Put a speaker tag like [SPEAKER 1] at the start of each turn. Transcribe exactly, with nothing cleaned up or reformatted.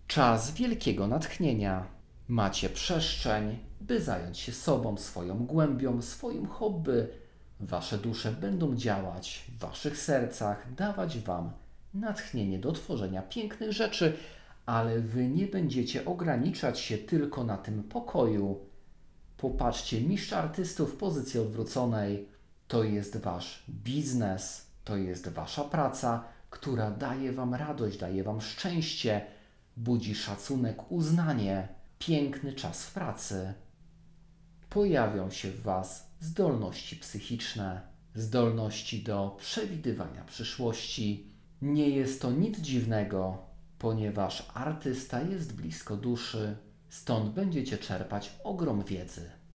[SPEAKER 1] Czas wielkiego natchnienia. Macie przestrzeń, by zająć się sobą, swoją głębią, swoim hobby. Wasze dusze będą działać w waszych sercach, dawać wam natchnienie do tworzenia pięknych rzeczy, ale wy nie będziecie ograniczać się tylko na tym pokoju. Popatrzcie, mistrz artystów w pozycji odwróconej to jest wasz biznes, to jest wasza praca, która daje wam radość, daje wam szczęście, budzi szacunek, uznanie, piękny czas w pracy. Pojawią się w was zdolności psychiczne, zdolności do przewidywania przyszłości. Nie jest to nic dziwnego, ponieważ artysta jest blisko duszy, stąd będziecie czerpać ogrom wiedzy.